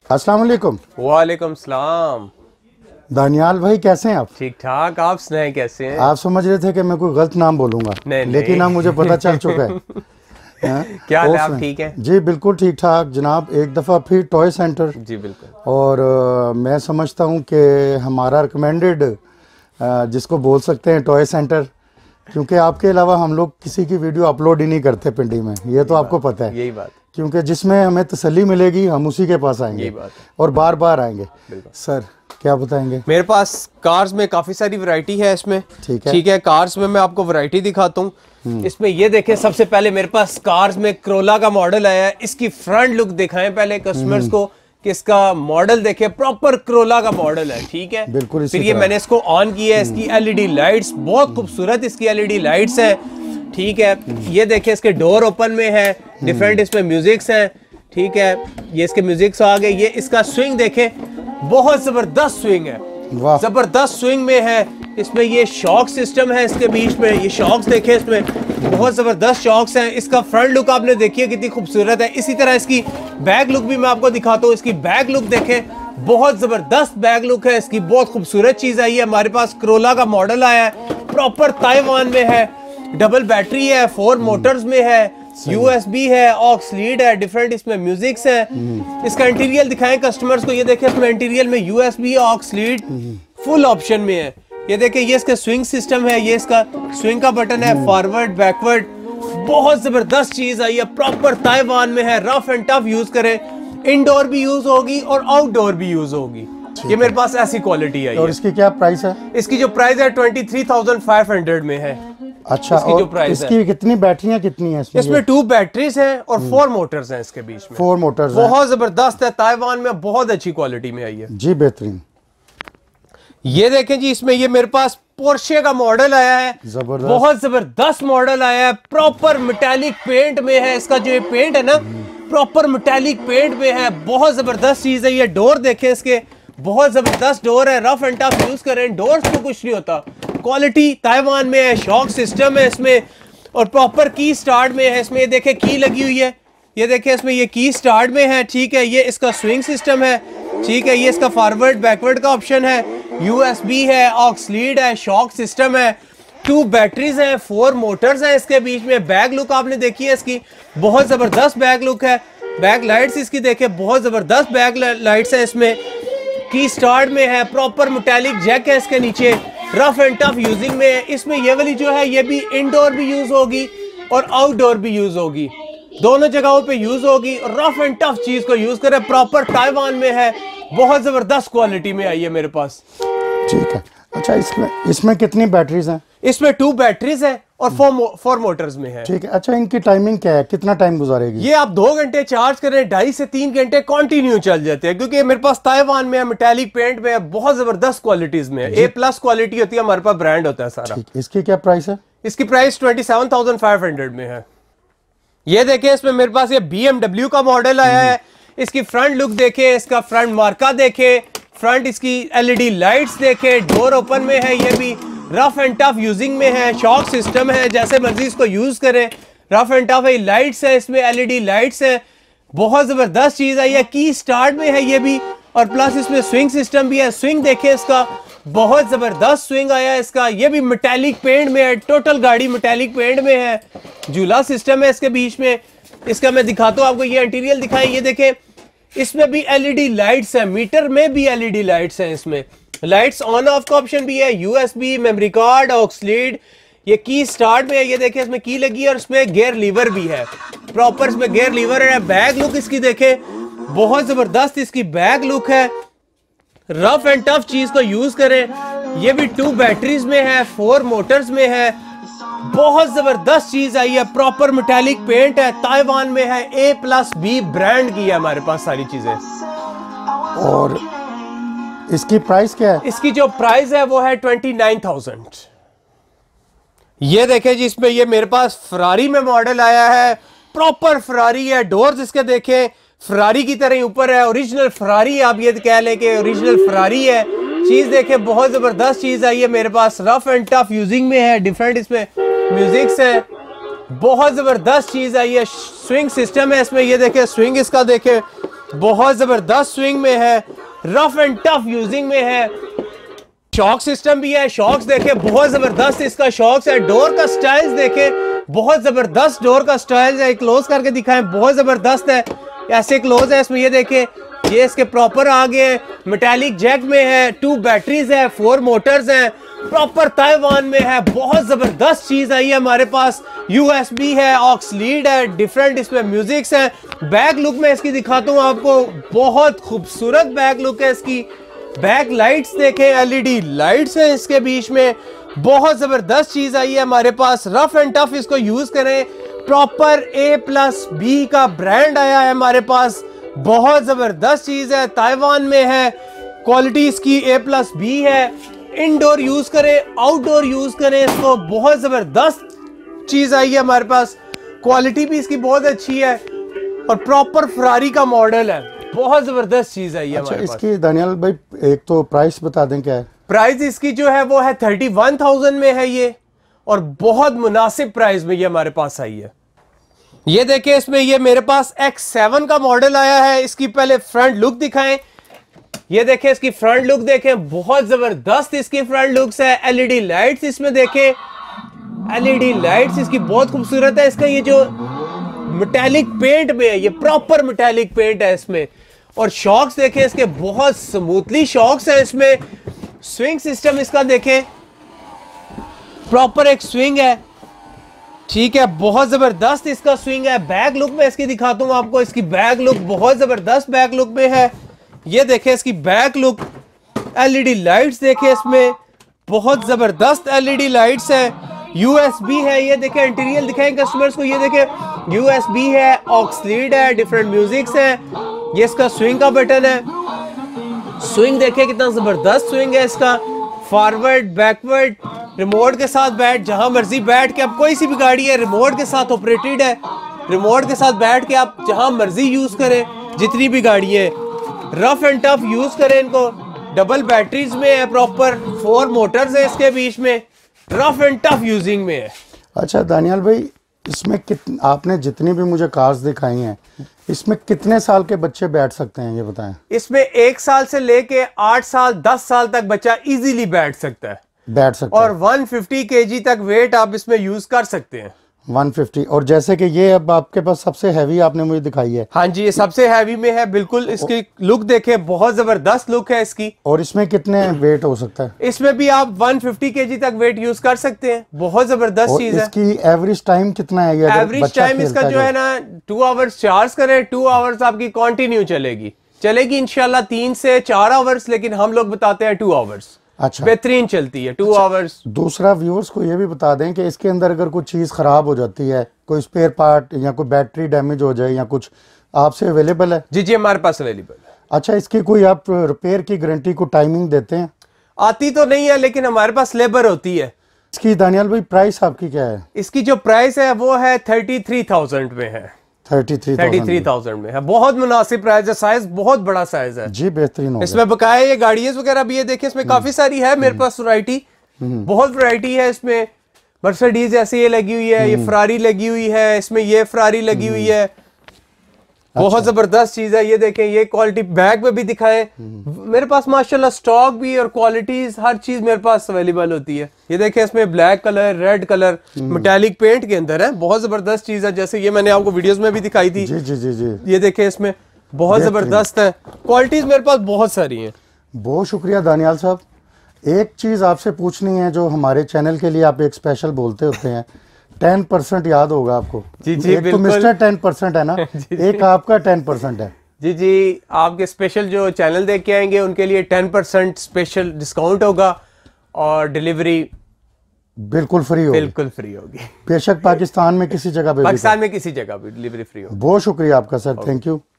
अस्सलाम वालेकुम। वालेकुम सलाम। दानियाल भाई कैसे हैं आप? ठीक ठाक, आप सुनाएं कैसे हैं? आप समझ रहे थे कि मैं कोई गलत नाम बोलूंगा, लेकिन अब मुझे पता चल चुका है। क्या हाल है, आप ठीक हैं? जी बिल्कुल ठीक ठाक जनाब। एक दफ़ा फिर टॉय सेंटर। जी बिल्कुल। और मैं समझता हूँ कि हमारा रिकमेंडेड जिसको बोल सकते हैं टॉय सेंटर, क्योंकि आपके अलावा हम लोग किसी की वीडियो अपलोड ही नहीं करते पिंडी में, ये तो आपको पता है। यही बात, क्योंकि जिसमें हमें तसल्ली मिलेगी हम उसी के पास आएंगे। यही बात है। और बार बार आएंगे। सर क्या बताएंगे? मेरे पास कार्स में काफ़ी सारी वैरायटी है इसमें। ठीक है, कार्स में मैं आपको वैरायटी दिखाता हूँ। इसमें ये देखें, सबसे पहले मेरे पास कार्स में क्रोला का मॉडल आया है। इसकी फ्रंट लुक दिखाएं पहले कस्टमर्स को कि इसका मॉडल देखे, प्रॉपर क्रोला का मॉडल है। ठीक है, बिल्कुल। फिर ये मैंने इसको ऑन किया है। इसकी एलईडी लाइट्स बहुत खूबसूरत, इसकी एलईडी लाइट्स है। ठीक है, ये देखें इसके डोर ओपन में है, डिफरेंट इसमें म्यूजिक्स हैं। ठीक है, ये इसके म्यूजिक्स आ गए। ये इसका स्विंग देखें, बहुत जबरदस्त स्विंग है, जबरदस्त स्विंग में है। इसमें ये शॉक सिस्टम है, इसके बीच में ये शॉक्स देखें, इसमें बहुत जबरदस्त शॉक्स हैं। इसका फ्रंट लुक आपने देखिए कितनी खूबसूरत है। इसी तरह इसकी बैक लुक भी मैं आपको दिखाता हूँ। इसकी बैक लुक देखें, बहुत जबरदस्त बैक लुक है इसकी, बहुत खूबसूरत चीज आई है। हमारे पास क्रोला का मॉडल आया है, प्रॉपर ताइवान में है, डबल बैटरी है, 4 मोटर्स में है, USB है, ऑक्स लीड है, डिफरेंट इसमें म्यूजिक्स है। इसका इंटीरियर दिखाएं कस्टमर्स को। ये देखें, इसमें इंटीरियर में USB, aux lead full option में है। ये देखें, ये इसका स्विंग सिस्टम है, ये इसका स्विंग का बटन है, फॉरवर्ड बैकवर्ड, बहुत जबरदस्त चीज आई है, प्रॉपर ताइवान में है। रफ एंड टफ यूज करें, इंडोर भी यूज होगी और आउटडोर भी यूज होगी। ये मेरे पास ऐसी क्वालिटी आई है। और इसकी क्या प्राइस है? इसकी जो प्राइस है 23,500 में है। अच्छा, इसकी जो प्राइस इसकी कितनी बैटरियां कितनी है इसमें 2 बैटरीज हैं और 4 मोटर्स हैं इसके बीच में। 4 मोटर्स बहुत जबरदस्त है, ताइवान में बहुत अच्छी क्वालिटी में आई है जी, बेहतरीन। ये देखें जी, इसमें ये मेरे पास पोर्शे का मॉडल आया है, बहुत जबरदस्त मॉडल आया है, प्रॉपर मेटालिक पेंट में है। इसका जो ये पेंट है ना, प्रॉपर मेटालिक पेंट में है, बहुत जबरदस्त चीज है। ये डोर देखें इसके, बहुत जबरदस्त डोर है, रफ एंड टफ यूज करें, डोर्स को कुछ नहीं होता, क्वालिटी ताइवान में है। शॉक सिस्टम है इसमें और प्रॉपर की स्टार्ट में है। इसमें ये देखें की लगी हुई है, ये देखें इसमें ये की स्टार्ट में है। ठीक है, ये इसका स्विंग सिस्टम है। ठीक है, ये इसका फॉरवर्ड बैकवर्ड का ऑप्शन है, USB है, ऑक्स लीड है, शॉक सिस्टम है, 2 बैटरीज हैं, 4 मोटर्स हैं इसके बीच में। बैक लुक आपने देखी है इसकी, बहुत जबरदस्त बैक लुक है। बैक लाइट्स इसकी देखें, बहुत जबरदस्त बैक लाइट्स है इसमें। की स्टार्ट में है, प्रॉपर मेटालिक जैक है इसके नीचे, रफ एंड टफ यूजिंग में है। इसमें ये वाली जो है ये भी इंडोर भी यूज होगी और आउटडोर भी यूज होगी, दोनों जगहों पे यूज होगी। रफ एंड टफ चीज को यूज करें, प्रॉपर ताइवान में है, बहुत जबरदस्त क्वालिटी में आई है मेरे पास। ठीक है। अच्छा, इसमें कितनी बैटरीज हैं? इसमें 2 बैटरीज है और 4 मोटर्स में है। ठीक है। अच्छा, इनकी टाइमिंग क्या है, कितना टाइम गुजारेगी? ये आप 2 घंटे चार्ज करें, 2.5 से 3 घंटे कंटिन्यू चल जाते हैं, क्योंकि मेरे पास ताइवान में है, मेटालिक पेंट में है, बहुत जबरदस्त क्वालिटीज में है, A+ क्वालिटी होती है, हमारे पास ब्रांड होता है सारा। इसकी क्या प्राइस है? इसकी प्राइस 27,500 में है। ये देखें, इसमें मेरे पास ये BMW का मॉडल आया है। इसकी फ्रंट लुक देखें, इसका फ्रंट मार्का देखें, फ्रंट इसकी LED लाइट्स देखें, डोर ओपन में है, ये भी रफ एंड टफ यूजिंग में है, शॉक सिस्टम है, जैसे मर्जी इसको यूज करें, रफ एंड टफ है। लाइट्स है इसमें, LED लाइट्स है, बहुत जबरदस्त चीज है। ये की स्टार्ट में है ये भी, और प्लस इसमें स्विंग सिस्टम भी है। स्विंग देखें इसका, बहुत जबरदस्त स्विंग आया है इसका। ये भी मेटालिक पेंट में है, टोटल गाड़ी मेटालिक पेंट में है, झूला सिस्टम है इसके बीच में। इसका मैं दिखाता हूँ आपको, ये इंटीरियर दिखाएं। ये देखें, इसमें भी LED लाइट्स है, मीटर में भी LED लाइट्स हैं इसमें, लाइट्स ऑन ऑफ का ऑप्शन भी है, USB, memory card, aux lead. ये की स्टार्ट में है, ये देखें इसमें की लगी है और इसमें गियर लीवर भी है, प्रॉपर इसमें गियर लीवर है। बैक लुक इसकी देखें, बहुत जबरदस्त इसकी बैक लुक है, रफ एंड टफ चीज को यूज करें। ये भी 2 बैटरीज में है, 4 मोटर्स में है, बहुत जबरदस्त चीज आई है, प्रॉपर मेटालिक पेंट है, ताइवान में है, A+B ब्रांड की है हमारे पास सारी चीजें। और इसकी प्राइस क्या है? इसकी जो प्राइस है वो है 29,000। ये देखें जी, इसमें ये मेरे पास फरारी में मॉडल आया है, प्रॉपर फरारी है, डोर्स इसके देखें फरारी की तरह ऊपर है, ओरिजिनल फरारी है, आप ये कह लें कि ओरिजिनल फरारी है। चीज देखें, बहुत जबरदस्त चीज आई है मेरे पास, रफ एंड टफ यूजिंग में है, डिफरेंट इसमें म्यूजिक्स है, बहुत जबरदस्त चीज आई है। स्विंग सिस्टम है इसमें, ये देखें स्विंग इसका देखें, बहुत जबरदस्त स्विंग में है, रफ एंड टफ यूजिंग में है। शॉक सिस्टम भी है, शॉक्स देखे बहुत जबरदस्त इसका शॉक्स है। डोर का स्टाइल्स देखे, बहुत जबरदस्त डोर का स्टाइल्स है। क्लोज करके दिखाएं, बहुत जबरदस्त है, ऐसे क्लोज है इसमें। ये देखे, ये इसके प्रॉपर आ गए, मेटालिक जैक में है, 2 बैटरीज है, 4 मोटर्स हैं, प्रॉपर ताइवान में है। बहुत जबरदस्त चीज आई है हमारे पास। USB है, ऑक्स लीड है, डिफरेंट इसमें म्यूजिक्स हैं। बैक लुक में इसकी दिखाता हूँ आपको, बहुत खूबसूरत बैक लुक है इसकी। बैक लाइट्स देखें, LED लाइट्स हैं इसके बीच में। बहुत जबरदस्त चीज आई है हमारे पास। रफ एंड टफ इसको यूज करें। प्रॉपर A+B का ब्रांड आया है हमारे पास। बहुत जबरदस्त चीज है, ताइवान में है, क्वालिटी इसकी A+B है। इनडोर यूज करें, आउटडोर यूज करें इसको, बहुत जबरदस्त चीज आई है हमारे पास। क्वालिटी भी इसकी बहुत अच्छी है और प्रॉपर फरारी का मॉडल है। बहुत जबरदस्त चीज आई है हमारे पास। इसकी दानियाल भाई एक तो प्राइस बता दें क्या है? प्राइस इसकी जो है वो है 31,000 में है ये, और बहुत मुनासिब प्राइस में ये हमारे पास आई है। ये देखिए, इसमें ये मेरे पास X7 का मॉडल आया है। इसकी पहले फ्रंट लुक दिखाएं। ये देखें, इसकी फ्रंट लुक देखें, बहुत जबरदस्त इसकी फ्रंट लुक्स है। LED लाइट्स इसमें देखें, LED लाइट्स इसकी बहुत खूबसूरत है। इसका ये जो मेटालिक पेंट में है, ये प्रॉपर मेटालिक पेंट है इसमें। और शॉक्स देखें इसके, बहुत स्मूथली शॉक्स है इसमें। स्विंग सिस्टम इसका देखें, प्रॉपर एक स्विंग है, ठीक है, बहुत जबरदस्त इसका स्विंग है। बैक लुक में इसकी दिखाता हूं आपको, इसकी बैक लुक बहुत जबरदस्त बैक लुक में है। ये देखें इसकी बैक लुक, LED लाइट्स देखें इसमें, बहुत जबरदस्त LED लाइट्स है। USB है, ये देखें, इंटीरियर दिखाएं कस्टमर्स को। ये देखें, USB है, ऑक्स लीड है, डिफरेंट म्यूजिक्स है। ये इसका स्विंग का बटन है। स्विंग देखें कितना जबरदस्त स्विंग है इसका। फॉरवर्ड, बैकवर्ड, रिमोट के साथ बैठ, जहां मर्जी बैठ के, अब कोई सी भी गाड़ी है रिमोट के साथ ऑपरेटेड है, रिमोट के साथ बैठ के आप जहां मर्जी यूज करें, जितनी भी गाड़ी है। रफ एंड टफ यूज करें इनको। डबल बैटरीज में है, प्रॉपर 4 मोटर्स है इसके बीच में, रफ एंड टफ यूजिंग में है। अच्छा दानियाल भाई, इसमें आपने जितनी भी मुझे कार्स दिखाई हैं, इसमें कितने साल के बच्चे बैठ सकते हैं ये बताएं? इसमें 1 साल से लेके 8 साल 10 साल तक बच्चा इजीली बैठ सकता है। और 150 kg तक वेट आप इसमें यूज कर सकते हैं। 150। और जैसे कि ये अब आपके पास सबसे हैवी आपने मुझे दिखाई है। हाँ जी, ये सबसे हैवी में है बिल्कुल। इसकी लुक देखे, बहुत जबरदस्त लुक है इसकी। और इसमें कितने वेट हो सकता है? इसमें भी आप 150 kg तक वेट यूज कर सकते हैं। बहुत जबरदस्त चीज है। इसकी एवरेज टाइम कितना है? एवरेज टाइम इसका जो है ना, 2 आवर्स चार्ज करें, 2 आवर्स आपकी कंटिन्यू चलेगी इंशाल्लाह 3 से 4 आवर्स, लेकिन हम लोग बताते हैं 2 आवर्स। अच्छा, बेहतरीन चलती है 2 आवर्स। दूसरा व्यूअर्स को ये भी बता दें कि इसके अंदर अगर कोई चीज़ ख़राब हो जाती है, कोई स्पेयर पार्ट या कोई बैटरी डैमेज हो जाए या कुछ, आपसे अवेलेबल है? जी, हमारे पास अवेलेबल है। अच्छा, इसकी कोई आप रिपेयर की गारंटी को टाइमिंग देते हैं? आती तो नहीं है, लेकिन हमारे पास लेबर होती है। इसकी दानियाल भाई प्राइस आपकी क्या है? इसकी जो प्राइस है वो है 33,000 में है। 33,000 में है, बहुत मुनासिब प्राइस है। साइज बहुत बड़ा साइज है जी, बेहतरीन हो। इसमें बकाया ये गाड़ियां वगैरह भी है, देखिए इसमें काफी सारी है मेरे पास वैरायटी, बहुत वैरायटी है इसमें। मर्सिडीज ऐसे ये लगी हुई है, ये फरारी लगी हुई है, इसमें ये फरारी लगी हुई है। बहुत जबरदस्त चीज है। ये देखें, ये क्वालिटी बैग में भी दिखाएं, मेरे पास माशाल्लाह स्टॉक भी और क्वालिटीज हर चीज मेरे पास अवेलेबल होती है। ये देखें, इसमें black colour, red colour, metallic paint के अंदर है, बहुत जबरदस्त चीज है। जैसे ये मैंने आपको वीडियोस में भी दिखाई थी। जी जी जी जी। ये देखें, इसमें बहुत जबरदस्त है, क्वालिटीज मेरे पास बहुत सारी हैं। बहुत शुक्रिया दानियाल साहब। एक चीज आपसे पूछनी है, जो हमारे चैनल के लिए आप एक स्पेशल बोलते होते हैं, 10% याद होगा आपको। जी जी, एक तो मिस्टर 10% है ना, एक आपका 10% है। जी जी, आपके स्पेशल जो चैनल देख के आएंगे उनके लिए 10% स्पेशल डिस्काउंट होगा, और डिलीवरी बिल्कुल फ्री होगी। बिल्कुल फ्री होगी। बेशक पाकिस्तान में किसी जगह पे, पाकिस्तान में किसी जगह भी डिलीवरी फ्री होगी। बहुत शुक्रिया आपका सर, थैंक यू।